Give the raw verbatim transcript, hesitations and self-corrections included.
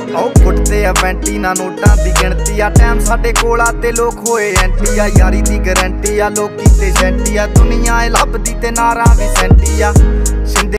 ओ फुटते आ वैंटी ना नोटां दी गिणती आ टाइम साडे कोल आ ते लोक होए एंटी आ यारी दी गारंटी आ लोकी ते सेंटी आ दुनिया ए लभदी ते नारां भी सेंटी आ।